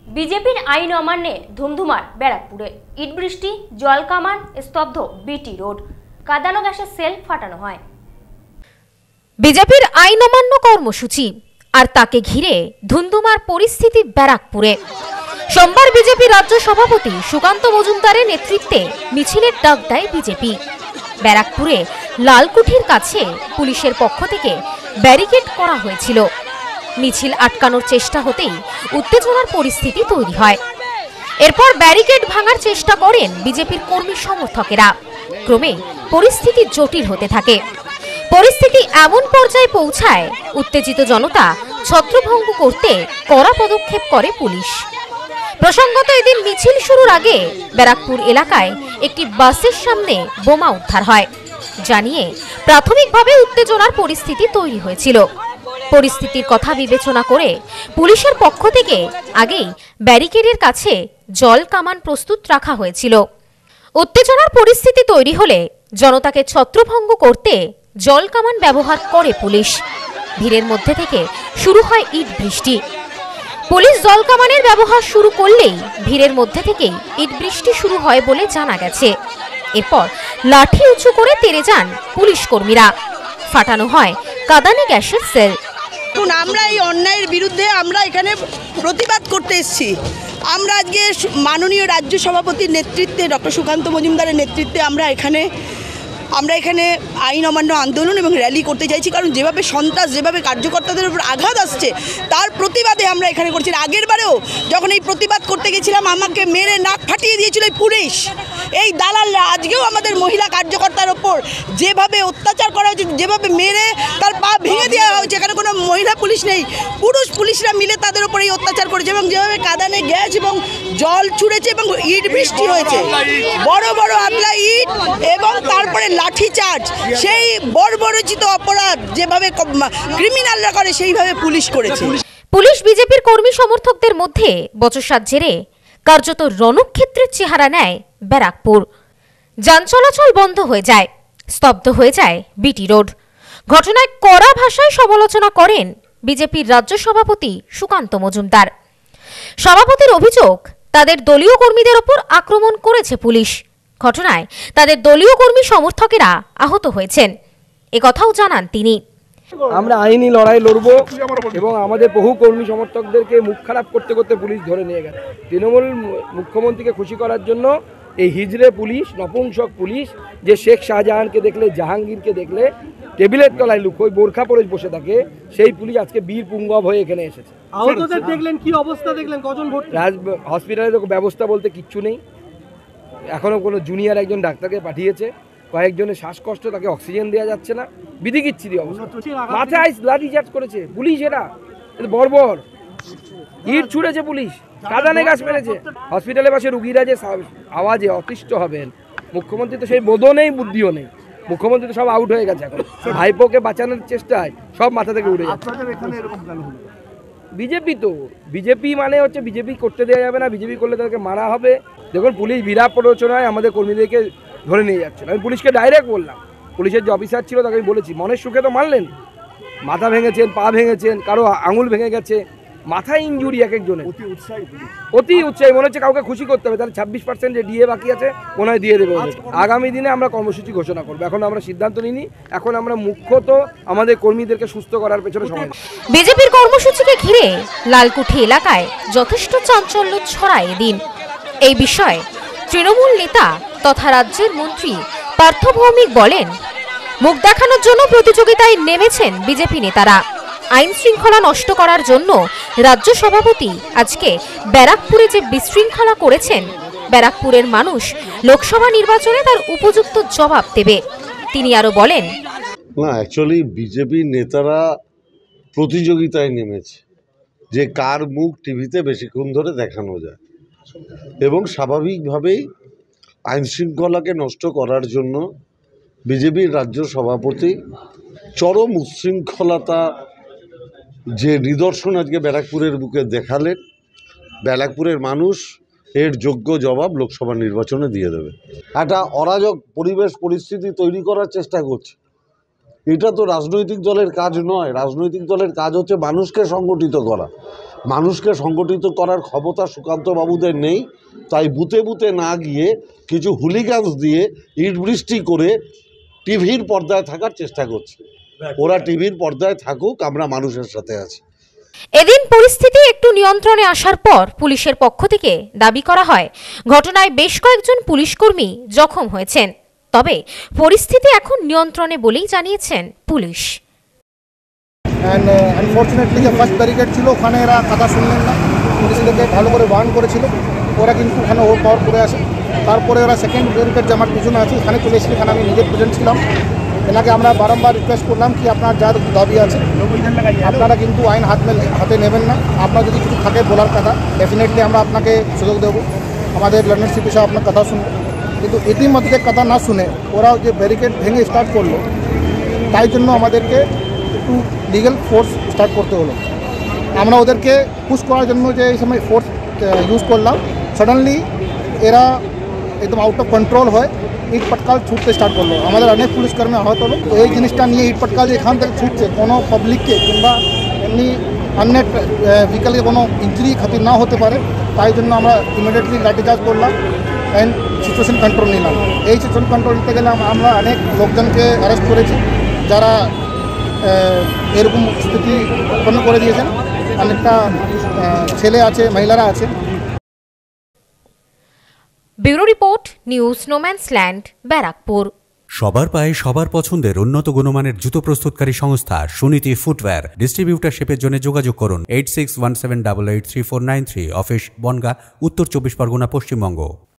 বিজেপির আইন অমান্যে ধুমধুমার ব্যারাকপুরে। ইট বৃষ্টি, জল কামান, স্তব্ধ বিটি রোড, কাঁদানো গ্যাসের সেল ফাটানো হয়। বিজেপির আইন অমান্য কর্মসূচি আর তাকে ঘিরে ধুমধুমার পরিস্থিতি ব্যারাকপুরে। সোমবার বিজেপি রাজ্য সভাপতি সুকান্ত মজুমদারের নেতৃত্বে মিছিলের ডাক দেয় বিজেপি। ব্যারাকপুরে লালকুঠির কাছে পুলিশের পক্ষ থেকে ব্যারিকেড করা হয়েছিল। মিছিল আটকানোর চেষ্টা হতেই উত্তেজনার পরিস্থিতি তৈরি হয়। এরপর ব্যারিকেড ভাঙার চেষ্টা করেন বিজেপির কর্মী সমর্থকেরা। ক্রমে পরিস্থিতি জটিল হতে থাকে। পরিস্থিতি এমন পর্যায়ে পৌঁছায় উত্তেজিত জনতা ছত্রভঙ্গ করতে কড়া পদক্ষেপ করে পুলিশ। প্রসঙ্গত, এদিন মিছিল শুরুর আগে ব্যারাকপুর এলাকায় একটি বাসের সামনে বোমা উদ্ধার হয়, জানিয়ে প্রাথমিকভাবে উত্তেজনার পরিস্থিতি তৈরি হয়েছিল। পরিস্থিতির কথা বিবেচনা করে পুলিশের পক্ষ থেকে আগেই ব্যারিকেডের কাছে জল কামান প্রস্তুত রাখা হয়েছিল। উত্তেজনার পরিস্থিতি তৈরি হলে জনতাকে ছত্রভঙ্গ করতে জল কামান ব্যবহার করে পুলিশ। ভিড়ের মধ্যে থেকে শুরু হয় ইট বৃষ্টি। পুলিশ জল কামানের ব্যবহার শুরু করলেই ভিড়ের মধ্যে থেকেই ইট বৃষ্টি শুরু হয় বলে জানা গেছে। এরপর লাঠি উঁচু করে তেড়ে যান পুলিশ কর্মীরা। ফাটানো হয় কাঁদানে গ্যাসের সেল। আমরা এই অন্যায়ের বিরুদ্ধে আমরা এখানে প্রতিবাদ করতে এসেছি। আমরা আজকে মাননীয় রাজ্য সভাপতির নেতৃত্বে, ডক্টর সুকান্ত মজুমদারের নেতৃত্বে আমরা এখানে আইন অমান্য আন্দোলন এবং র্যালি করতে চাইছি। কারণ যেভাবে সন্ত্রাস, যেভাবে কার্যকর্তাদের উপর আঘাত আসছে, তার প্রতিবাদে আমরা এখানে করছি। আগের বারেও যখন এই প্রতিবাদ করতে গেছিলাম, আমাকে মেরে নাক ফাটিয়ে দিয়েছিল এই পুলিশ, এই দালালরা। আজকেও আমাদের মহিলা কার্যকর্তার ওপর যেভাবে অত্যাচার করা হয়েছে, যেভাবে মেরে তার পা ভেঙে দেওয়া হয়েছে, এখানে কোনো মহিলা পুলিশ নেই, পুরুষ পুলিশরা মিলে তাদের ওপর এই অত্যাচার করেছে। এবং যেভাবে কাঁদানে গ্যাস এবং জল ছুঁড়েছে এবং ইট বৃষ্টি হয়েছে, বড় বড় আবলা ইট এবং তারপরে লাঠি চার্জ, সেই বর্বরচিত অপরাধ যেভাবে ক্রিমিনালরা করে সেইভাবে পুলিশ করেছে। পুলিশ বিজেপির কর্মী সমর্থকদের মধ্যে বচসার জেরে কার্যত রণক্ষেত্রের চেহারা নেয় ব্যারাকপুর। যান চলাচল বন্ধ হয়ে যায়, স্তব্ধ হয়ে যায় বিটি রোড। ঘটনায় কড়া ভাষায় সমালোচনা করেন বিজেপির রাজ্য সভাপতি সুকান্ত মজুমদার। সভাপতির অভিযোগ, তাদের দলীয় কর্মীদের ওপর আক্রমণ করেছে পুলিশ। ঘটনায় তাদের দলীয় কর্মী সমর্থকেরা আহত হয়েছেন, একথাও জানান তিনি। আমরা আইনি লড়াই লড়ব এবং আমাদের বহু কর্মী সমর্থকদেরকে মুখ খারাপ করতে করতে পুলিশ ধরে নিয়ে গেছে। তৃণমূল মুখ্যমন্ত্রীকে খুশি করার জন্য এই হিজড়ে পুলিশ, নপুংসক পুলিশ, যে শেখ শাহজাহানকে দেখলে, জাহাঙ্গীরকে দেখলে টেবিলের তলায় লুকোয় বোরখা পরে বসে থাকে, সেই পুলিশ আজকে বীর পুঙ্গব হয়ে এখানে এসেছে। আহতদের দেখলেন, কি অবস্থা দেখলেন, কজন ভর্তি? হসপিটালে তো ব্যবস্থা বলতে কিচ্ছু নেই। এখনও কোনো জুনিয়র একজন ডাক্তারকে পাঠিয়েছে, কয়েকজনের শ্বাসকষ্ট, তাকে অক্সিজেন দেওয়া যাচ্ছে না, বিধিকিচ্ছিরি অবস্থা। মাথায় লাঠি চার্জ করেছে পুলিশ, এরা বর্বর। ইট ছুঁড়েছে পুলিশ, কাঁদানে গাছ মেরেছে। হসপিটালে পাশে রুগীরা যে আওয়াজে অতিষ্ঠ হবেন, মুখ্যমন্ত্রী তো সেই বোধও নেই, বুদ্ধিও নেই। মুখ্যমন্ত্রী তো সব আউট হয়ে গেছে এখন। ভাইপোকে বাঁচানোর চেষ্টায় সব মাথা থেকে উড়ে যাচ্ছে। বিজেপি তো বিজেপি মানে হচ্ছে বিজেপি করতে দেওয়া যাবে না, বিজেপি করলে তাদেরকে মারা হবে। দেখুন, পুলিশ বিরাট প্ররোচনায় আমাদের কর্মীদেরকে ধরে নিয়ে যাচ্ছে। আমি পুলিশকে ডাইরেক্ট বললাম, পুলিশের যে অফিসার ছিল তাকে আমি বলেছি, মনের সুখে তো মারলেন, মাথা ভেঙেছেন, পা ভেঙেছেন, কারো আঙুল ভেঙে গেছে, মাথায় ইনজুরি এক একজনের। অতি উৎসাহী, মনে হচ্ছে কাউকে খুশি করতে হবে। তাহলে 26% যে ডিএ বাকি আছে মনে হয় দিয়ে দেবে। আগামী দিনে আমরা কর্মসূচি ঘোষণা করবো। এখন আমরা সিদ্ধান্ত নিইনি, এখন আমরা মুখ্যত আমাদের কর্মীদেরকে সুস্থ করার পেছনে সময়। বিজেপির কর্মসূচিকে ঘিরে লালকুঠি এলাকায় যথেষ্ট চাঞ্চল্য ছড়ায় এদিন। এই বিষয়ে তৃণমূল নেতা তথা রাজ্যের মন্ত্রী পার্থ ভৌমিক বলেন, মুখ দেখানোর জন্য প্রতিযোগিতায় নেমেছেন বিজেপি নেতারা। আইন শৃঙ্খলা নষ্ট করার জন্য রাজ্য সভাপতি আজকে ব্যারাকপুরে যে বিশৃঙ্খলা করেছেন, ব্যারাকপুরের মানুষ লোকসভা নির্বাচনে তার উপযুক্ত জবাব দেবে। তিনি আরো বলেন, না, অ্যাকচুয়ালি বিজেপি নেতারা প্রতিযোগিতায় নেমেছে যে কার মুখ টিভিতে বেশিক্ষণ ধরে দেখানো যায়, এবং স্বাভাবিকভাবেই আইন শৃঙ্খলাকে নষ্ট করার জন্য বিজেপির রাজ্য সভাপতি চরম উচ্ছৃঙ্খলতা যে নিদর্শন আজকে ব্যারাকপুরের বুকে দেখালেন, ব্যারাকপুরের মানুষ এর যোগ্য জবাব লোকসভা নির্বাচনে দিয়ে দেবে। একটা অরাজক পরিবেশ পরিস্থিতি তৈরি করার চেষ্টা করছে। এটা তো রাজনৈতিক দলের কাজ নয়। রাজনৈতিক দলের কাজ হচ্ছে মানুষকে সংগঠিত করা। মানুষকে সংগঠিত করার ক্ষমতা সুকান্ত বাবুদের নেই, তাই বুথে বুথে না গিয়ে কিছু হুলিগানস দিয়ে ইট বৃষ্টি করে টিভির পর্দায় থাকার চেষ্টা করছে। ওরা টিভির পর্দায় থাকুক, আমরা মানুষের সাথে আছি। এদিন পরিস্থিতি একটু নিয়ন্ত্রণে আসার পর পুলিশের পক্ষ থেকে দাবি করা হয় ঘটনায় বেশ কয়েকজন পুলিশকর্মী জখম হয়েছেন, তবে পরিস্থিতি এখন নিয়ন্ত্রণে বলেই জানিয়েছেন পুলিশ। অ্যান্ড আনফর্চুনেটলি যে ফার্স্ট ব্যারিকেড ছিল ওখানে এরা কথা শুনলেন না, পুলিশদেরকে ভালো করে ওয়ার্ন করেছিল, ওরা কিন্তু ওখানে ওভার পাওয়ার করে আসে। তারপরে ওরা সেকেন্ড ব্যারিকেড যে আমার পিছনে আছে ওখানে চলে এসেছে, এখানে আমি নিজে প্রেজেন্ট ছিলাম। এনাকে আমরা বারংবার রিকোয়েস্ট করলাম কি আপনার যা দাবি আছে আপনারা কিন্তু আইন হাতে নেবেন না, আপনার যদি কিছু থাকে বলার কথা ডেফিনেটলি আমরা আপনাকে সুযোগ দেবো, আমাদের লিডারশিপ হিসাবে আপনার কথা শুনবো। কিন্তু ইতিমধ্যে কথা না শুনে ওরা যে ব্যারিকেড ভেঙে স্টার্ট করলো, তাই জন্য আমাদেরকে একটু লিগ্যাল ফোর্স স্টার্ট করতে হলো। আমরা ওদেরকে পুশ করার জন্য যে এই সময় ফোর্স ইউজ করলাম, সাডেনলি এরা একদম আউট অফ কন্ট্রোল হয় ইট পটকাল ছুটতে স্টার্ট করলো। আমাদের অনেক পুলিশকর্মী আহত হলো। তো এই জিনিসটা নিয়ে ইট পটকাল যে এখান থেকে ছুটছে কোনো পাবলিককে কিংবা এমনি অন্য ভেহিকলকে কোনো ইঞ্জুরি ক্ষতি না হতে পারে, তাই জন্য আমরা ইমিডিয়েটলি লাঠিচার্জ করলাম অ্যান্ড সিচুয়েশন কন্ট্রোল নিলাম। এই সিচুয়েশন কন্ট্রোল নিতে গেলে আমরা অনেক লোকজনকে অ্যারেস্ট করেছি যারা এরকম স্থিতি উৎপন্ন করে দিয়েছেন। অনেকটা ছেলে আছে, মহিলারা আছে। Bureau report, news no man's land, Barrackpore. সবার পায়ে সবার পছন্দের উন্নত গুণমানের জুতো প্রস্তুতকারী সংস্থা সুনীতি ফুটওয়্যার। ডিস্ট্রিবিউটারশিপের জন্য যোগাযোগ করুন 8617883493, অফিস বনগাঁ, উত্তর 24 পরগনা, পশ্চিমবঙ্গ।